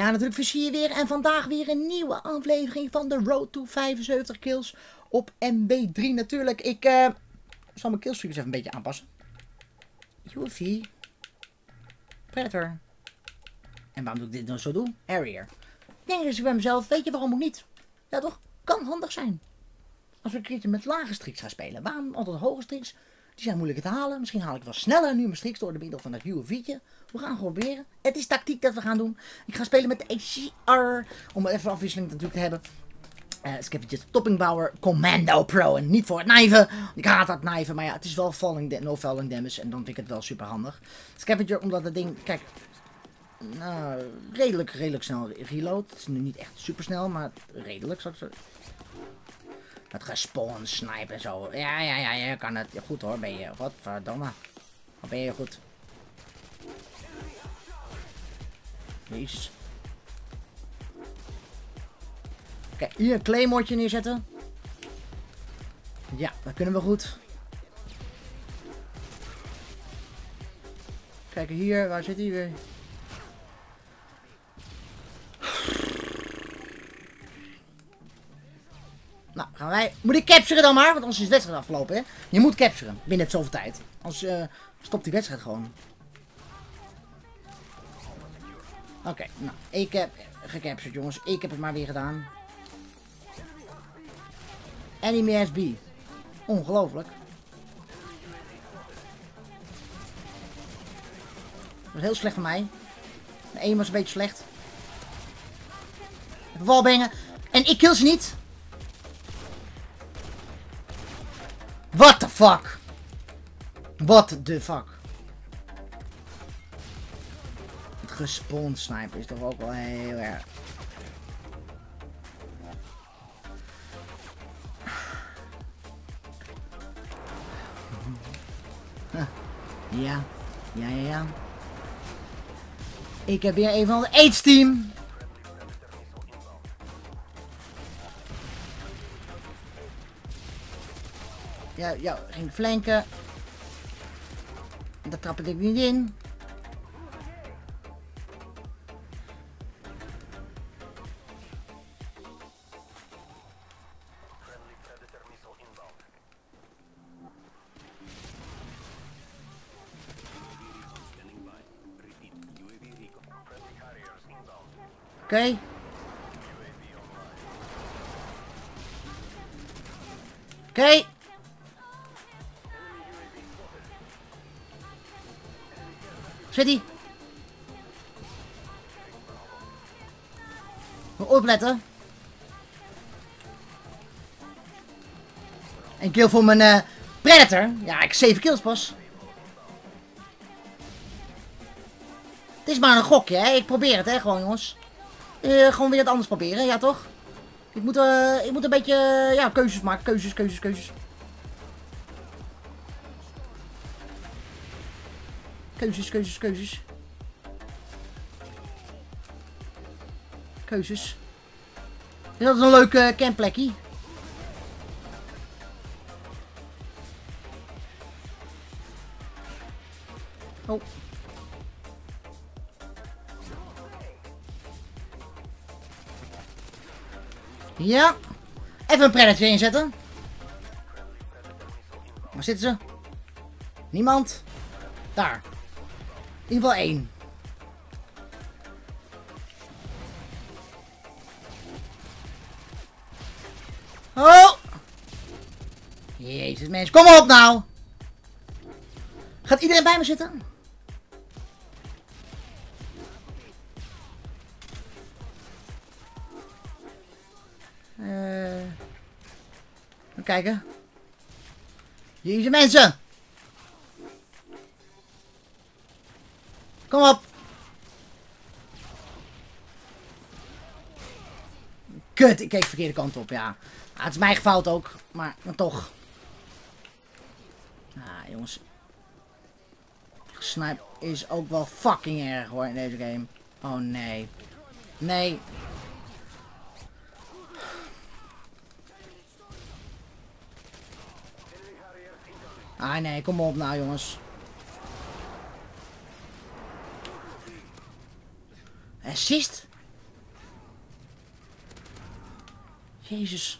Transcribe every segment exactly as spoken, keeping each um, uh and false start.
Ja, natuurlijk vis je weer. En vandaag weer een nieuwe aflevering van de Road to vijfenzeventig kills op M B drie natuurlijk. Ik uh, zal mijn killstreak eens even een beetje aanpassen. U V. Predator. En waarom doe ik dit nou zo doen? Harrier. Ik denk dus bij mezelf, weet je waarom ook niet? Ja toch? Kan handig zijn. Als we een keertje met lage streaks gaan spelen. Waarom altijd hoge streaks? Die zijn moeilijker te halen. Misschien haal ik wel sneller nu mijn streaks door de middel van dat U V'tje. We gaan gewoon proberen. Het is tactiek dat we gaan doen. Ik ga spelen met de A C R. Om even afwisseling natuurlijk te hebben. Uh, dus ik heb het Toppingbauer Commando Pro. En niet voor het knijven. Ik haat dat knijven. Maar ja, het is wel falling no falling damage. En dan vind ik het wel super handig. Scavenger, omdat het ding... Kijk... Nou, redelijk, redelijk snel reload. Het is nu niet echt super snel, maar redelijk. Zo. Het gespawn, snipen en zo. Ja, ja, ja, je kan het. Goed hoor, ben je. Wat verdomme. Wat ben je goed. Jezus. Kijk, hier een claymortje neerzetten. Ja, dat kunnen we goed. Kijk hier, waar zit hij weer? Nou, gaan wij... Moet ik capturen dan maar? Want anders is de wedstrijd afgelopen, hè? Je moet capturen. Binnen zoveel tijd. Anders uh, stopt die wedstrijd gewoon. Oké, okay, nou. Ik heb gecaptured, jongens. Ik heb het maar weer gedaan. Enemy S B. Ongelooflijk. Dat was heel slecht van mij. De aim was een beetje slecht. Even walbangen. En ik kill ze niet. What the fuck? What the fuck? Het gespawned sniper is toch ook wel heel erg. Ja, ja, ja, ja. Ik heb weer een van de AIDS team. Ja, ja, ging flanken. Daar trap ik niet in. Oké. Okay. Oké. Okay. Zit hij? Moet opletten. Een kill voor mijn uh, Predator. Ja, ik heb zeven kills pas. Het is maar een gokje, hè. Ik probeer het, hè. Gewoon, jongens. Uh, gewoon weer wat anders proberen, ja toch? Ik moet, uh, ik moet een beetje, uh, ja, keuzes maken. Keuzes, keuzes, keuzes. Keuzes, keuzes, keuzes. Keuzes. Is dat een leuk uh, campplekje? Oh. Ja. Even een Predator inzetten. Waar zitten ze? Niemand. Daar. In ieder geval één. Oh! Jezus mensen, kom op nou! Gaat iedereen bij me zitten? Uh, even kijken. Jezus mensen! Kom op! Kut, ik keek de verkeerde kant op, ja. Ah, het is mijn fout ook, maar, maar toch. Ah, jongens. Snipe is ook wel fucking erg hoor in deze game. Oh nee. Nee. Ah nee, kom op nou jongens. Assist? Jezus.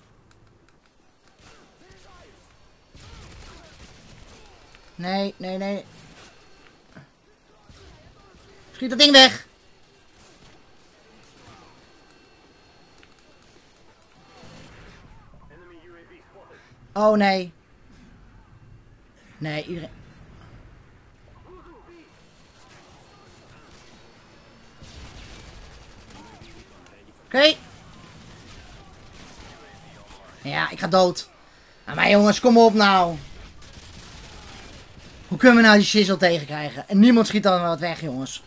Nee, nee, nee. Schiet dat ding weg. Oh nee. Nee, iedereen... Oké. Okay. Ja, ik ga dood. Nou, maar jongens, kom op nou. Hoe kunnen we nou die shizzle tegenkrijgen? En niemand schiet dan wat weg, jongens.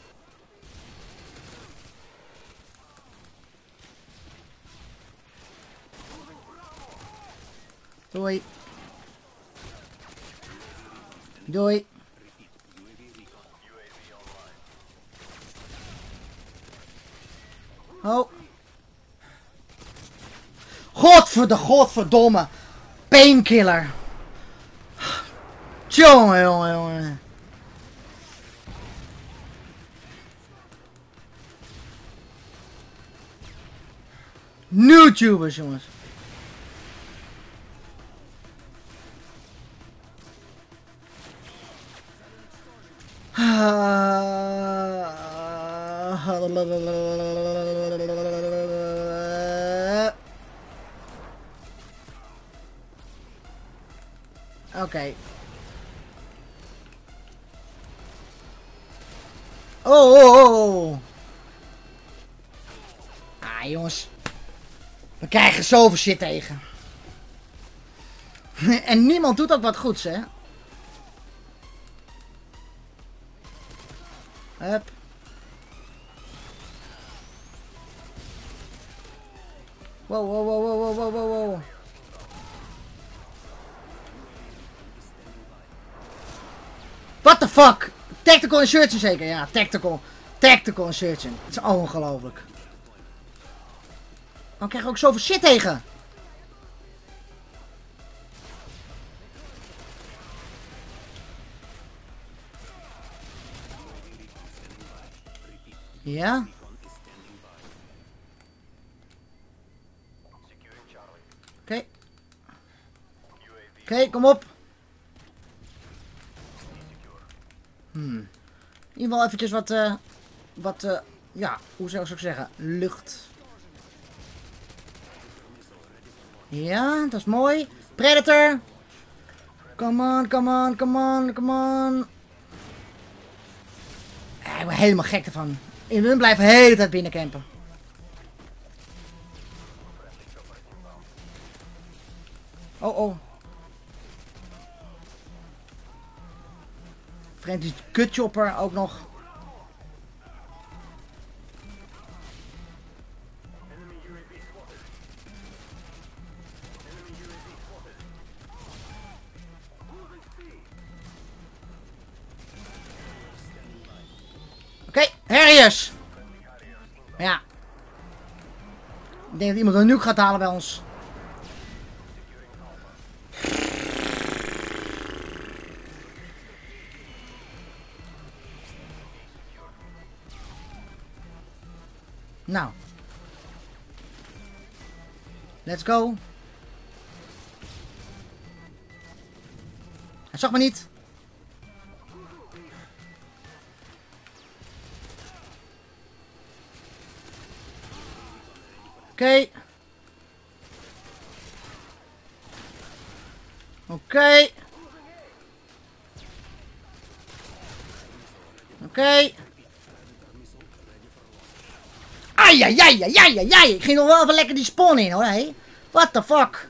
Doei. Doei. Oh. Godverde, godverdomme. Painkiller. Jongen, jongen, jongen. YouTubers, jongens. Oké. Okay. Oh, oh, oh, oh. Ah, jongens. We krijgen zoveel shit tegen. En niemand doet ook wat goeds, hè? Hup. Wow, wow, wow, wow, wow, wow, wow. What the fuck? Tactical insertion zeker? Ja, tactical. Tactical insertion. Het is ongelooflijk. Dan krijg ik ook zoveel shit tegen. Ja? Oké. Okay. Oké, okay, kom op. Hmm. In ieder geval eventjes wat, uh, wat, uh, ja, hoe zou ik zeggen, lucht. Ja, dat is mooi. Predator. Come on, come on, come on, come on. Ja, ik ben helemaal gek ervan. Hun blijven de hele tijd binnencampen. Oh, oh. Friendly kutchopper ook nog. Oké, okay, Harriers. Ja. Ik denk dat iemand een nuke gaat halen bij ons. Nou. Let's go. Hij zag me niet. Oké. Okay. Oké. Okay. Oké. Okay. Ai, ai, ai, ai, ai, ai. Ik ging nog wel even lekker die spawn in, hoor. Hey. What the fuck?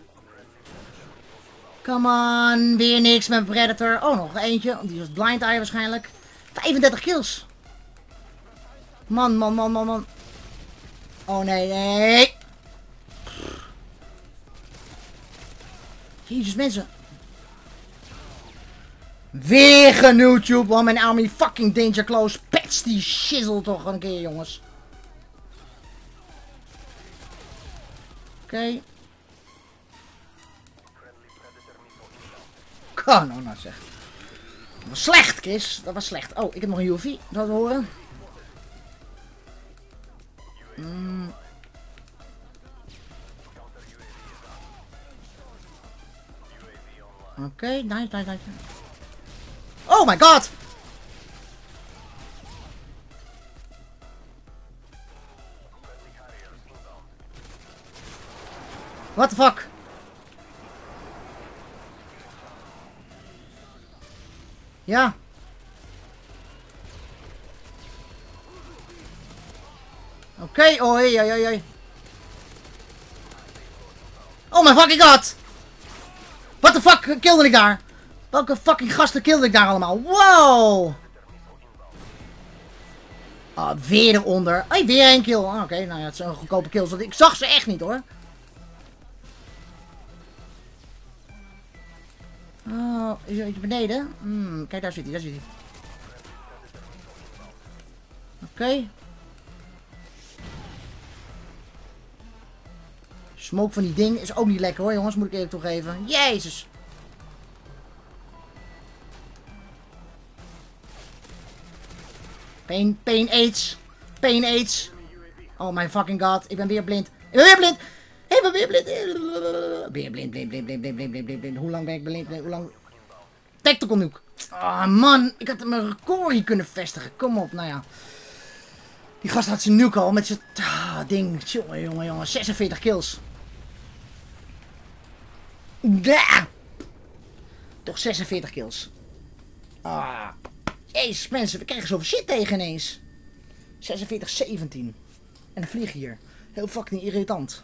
Come on. Weer niks met Predator. Oh, nog eentje. Die was blind eye waarschijnlijk. vijfendertig kills. Man, man, man, man, man. Oh, nee, nee. Jezus, mensen. Weer gen YouTube. Want mijn army fucking danger close. Pets die shizzle toch een keer, jongens. Oké. Okay. Kan nou nou zeg. Dat was slecht, Chris. Dat was slecht. Oh, ik heb nog een U A V. Dat we horen. Mm. Oké, okay, nice, nice, nice. Oh my god! What the fuck? Ja. Oké, okay. Oi, oi, oi, oi. Oh my fucking god! What the fuck kilde ik daar? Welke fucking gasten kilde ik daar allemaal? Wow! Oh, weer eronder. Hey, weer een kill. Oh, Oké, okay. Nou ja, het zijn goedkope kills. Want ik zag ze echt niet hoor. Oh, is er iets beneden? Hmm, kijk, daar zit hij, daar zit hij. Oké. Okay. Smoke van die ding is ook niet lekker hoor, jongens, moet ik eerlijk toegeven. Jezus. Pain, pain aids. Pain aids. Oh my fucking god, ik ben weer blind. Ik ben weer blind. Ik ben weer blind. Weer blind, blind, blind, blind, blind, blind, blind, blind, blind. Hoe lang ben ik blind? Hoe lang? Tactical nuke. Oh man, ik had mijn record hier kunnen vestigen. Kom op, nou ja. Die gast had zijn nuke al met zijn ah, ding. Jongen, jongen, jongen. zesenveertig kills. Blah. Toch zesenveertig kills. Ah. Jezus mensen, we krijgen zoveel shit tegen ineens. zesenveertig zeventien. En dan vlieg hier. Heel fucking irritant.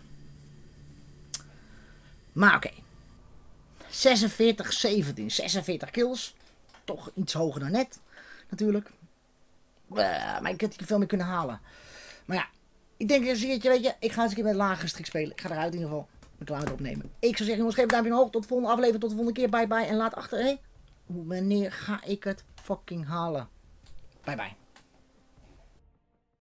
Maar oké. Okay. zesenveertig zeventien. zesenveertig kills. Toch iets hoger dan net. Natuurlijk. Uh, maar ik had hier veel meer kunnen halen. Maar ja. Ik denk eens een keertje, weet je. Ik ga eens een keer met lagere strik spelen. Ik ga eruit in ieder geval. Ik klaar met opnemen. Ik zou zeggen jongens, geef een duimpje omhoog. Tot de volgende aflevering. Tot de volgende keer. Bye bye. En laat achter. Hé. Wanneer ga ik het fucking halen? Bye bye.